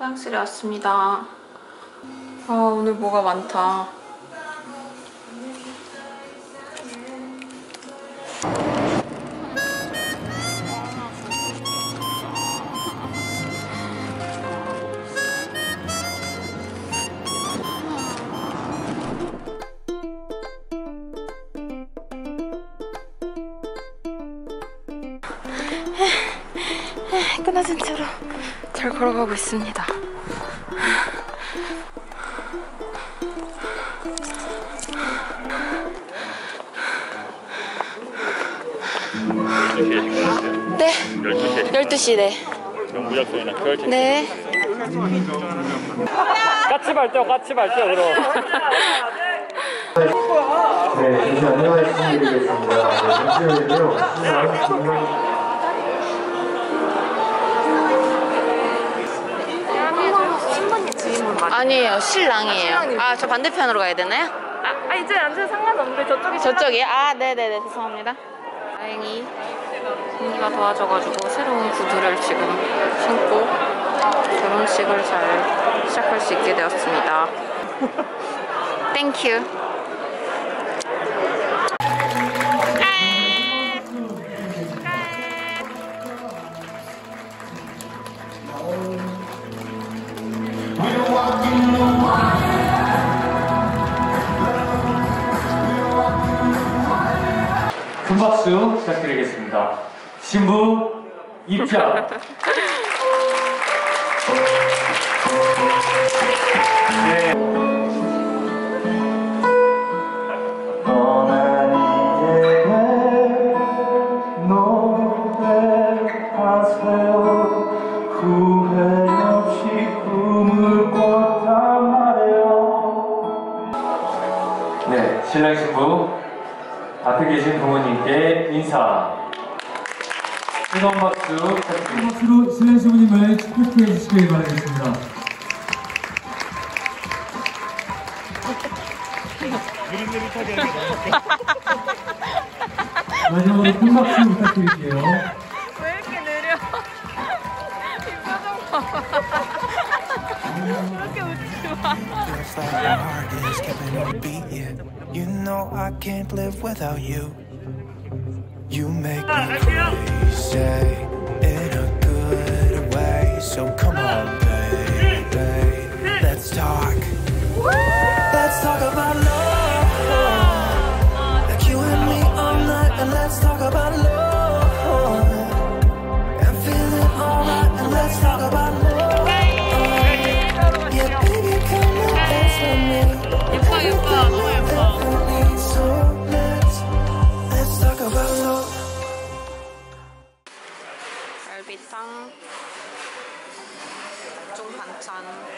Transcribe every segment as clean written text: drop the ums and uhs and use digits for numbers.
화장실에 왔습니다. 아, 오늘 뭐가 많다. 끊어진 채로 잘 걸어가고 있습니다. 네. 12시, 네. 무작정이나 결제. 네. 까치 발대요, 그럼. 네, 잠시 안내 말씀드리겠습니다. 잠시만요. 아니에요, 신랑이에요. 아, 저 반대편으로 가야 되나요? 이제 앉으면 상관없는데 저쪽이 저쪽이요? 아, 네네네, 죄송합니다. 다행히 언니가 도와줘가지고 새로운 구두를 지금 신고 결혼식을 잘 시작할 수 있게 되었습니다. 땡큐. 큰 박수 부탁드리겠습니다. 신부 입장. 네. 네, 신랑 신부 앞에 계신 부모님께 인사. 뜨거운 박수 부탁드립니다. 박수로 신랑 신부님을 축복해 주시길 바라겠습니다. 마지막으로 큰 박수 부탁드릴게요. 왜 이렇게 느려? 이 표정 봐봐. 그렇게 웃지 마. You know I can't live without you. You make me crazy in a good way. So come on, baby, let's talk. Let's talk about love. Like you and me all night, and let's talk about love. I'm feeling alright, and let's talk about love. Yeah, baby, come and dance with me. 예뻐, 너무 예뻐. 갈비탕, 각종 반찬.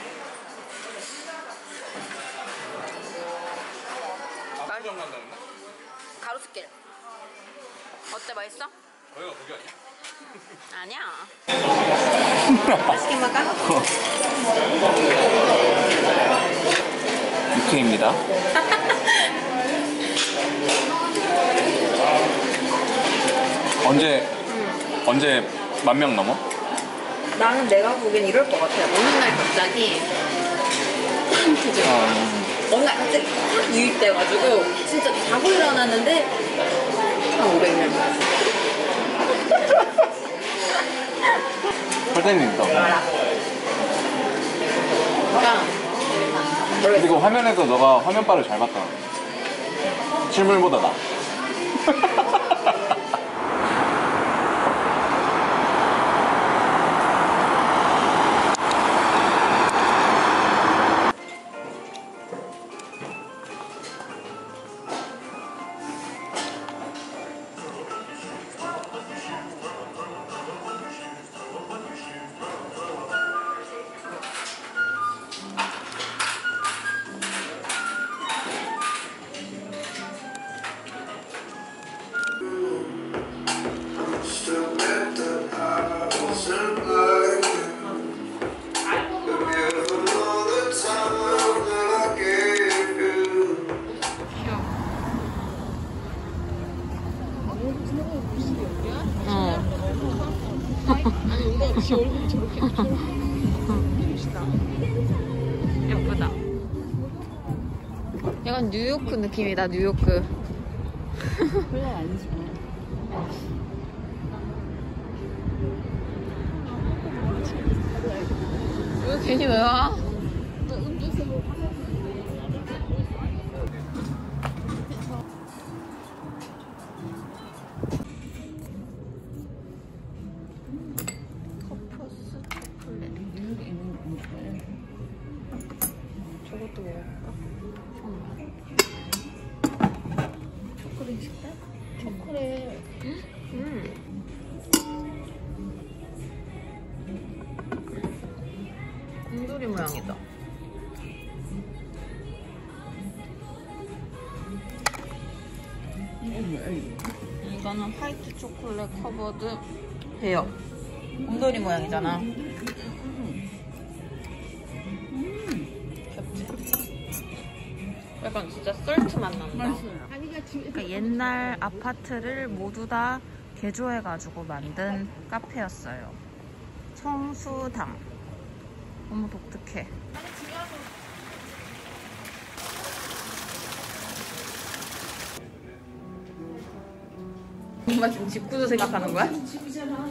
가로수길. 어때, 맛있어? 거기가 거기 아니야? 아니야. 맛있게 먹어? 육회입니다. 언제 10,000명 넘어? 나는 내가 보기엔 이럴 것 같아. 어느 날 갑자기 어느 날 갑자기 확 유입돼가지고 진짜 자고 일어났는데 한 500명. 설대님 있다. 그러니까 이거 화면에서 너가 화면바를 잘 봤다. 실물보다 나. 응. 예쁘다. 약간 뉴요크 느낌이다, 뉴요크. 별로 아니지. 왜 괜히 왜 와? 커퍼스 초콜릿. 저것도 먹을까? 초콜릿 식당? 초콜릿. 곰돌이 모양이다. 이거는 화이트 초콜릿 커버드 베어. 곰돌이 모양이잖아. 귀엽지? 약간 진짜 썰트 맛 난다. 그러니까 옛날 아파트를 모두 다 개조해가지고 만든 카페였어요. 청수당. 너무 독특해. 엄마 지금 집구조 생각하는 거야? 집이잖아.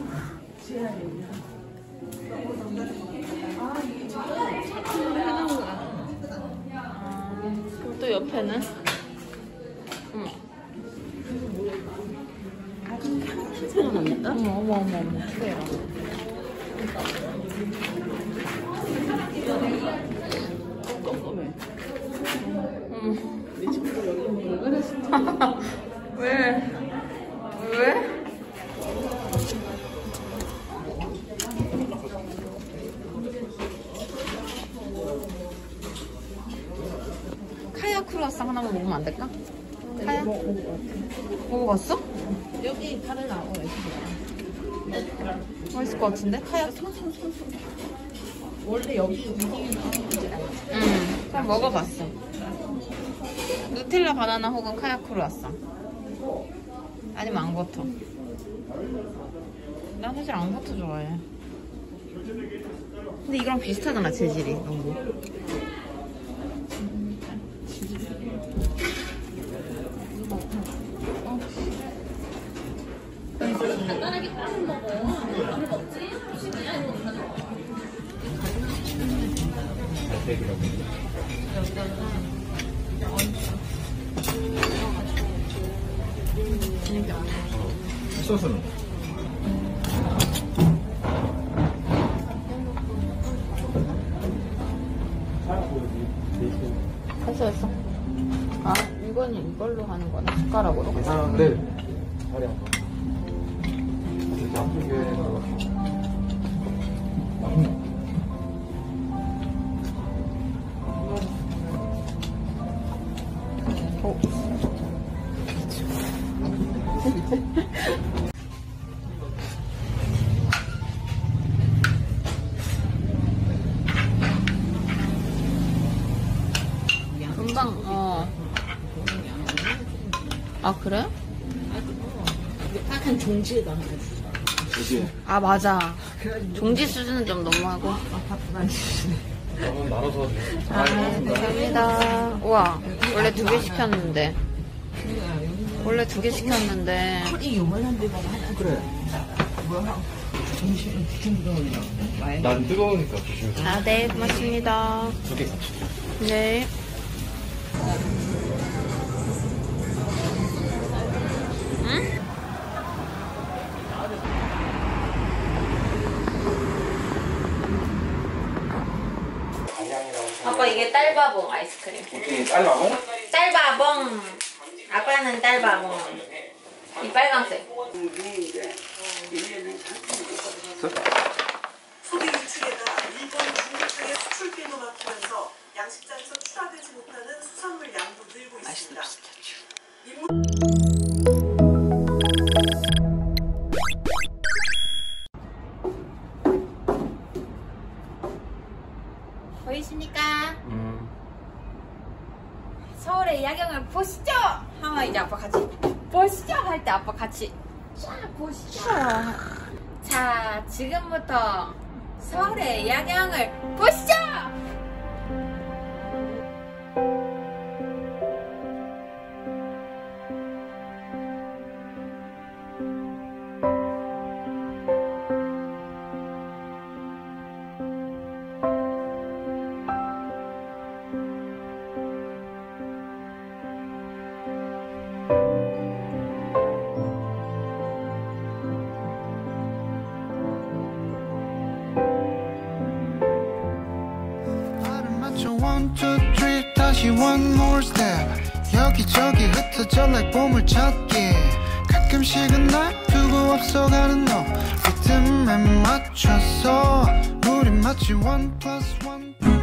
그럼 또 옆에는? 어머. 그래요. 왜? 카야 크루아상 하나만 먹으면 안 될까? 카야? 먹어봤어? 여기 파는 거 맛있을 것 같은데? 카야? 원래 여기 움직이는 그럼 먹어봤어. 누텔라 바나나 혹은 카야 크루아상. 아니면 앙버터. 난 사실 앙버터 좋아해. 근데 이거랑 비슷하잖아, 재질이. 너무. 소스는? 했어. 아, 이거는 이걸로 하는 거네. 숟가락으로. 괜찮은데 자리 안 가. 진짜 한쪽에 금방, 아, 그래? 약간 종지에다 하나 이게 아, 맞아. 종지 수준은 좀 너무하고. 저는 나눠서 아, 감사합니다. 우와, 원래 2개 시켰는데. 원래 2개 시켰는데. 이 요만한 데다가 하나 그래. 뭐야? 점심은 부팅부터 많이 난 뜨거우니까 조심해. 아, 네, 고맙습니다. 2개 같이. 네. 응? 아빠 이게 딸바봉 아이스크림. 어떻게 딸마봉? 딸바봉. 아빠는 딸바봉. 이 빨간색. 소비 유출에다 일본 중국의 수출 비도 막히면서 양식장에서 출하되지 못하는 수산물 양도 늘고 있습니다. 보이십니까? 서울의 야경을 보시죠! 하면 이제 아빠 같이 보시죠! 할 때 아빠 같이 쫙 보시죠! 자, 지금부터 서울의 야경을 보시죠! One, two, three, 다시 one more step. 여기저기 흩어져 like 보물찾기. 가끔씩은 날 두고 앞서가는 너 리듬에 맞춰서 우리 마치 one plus one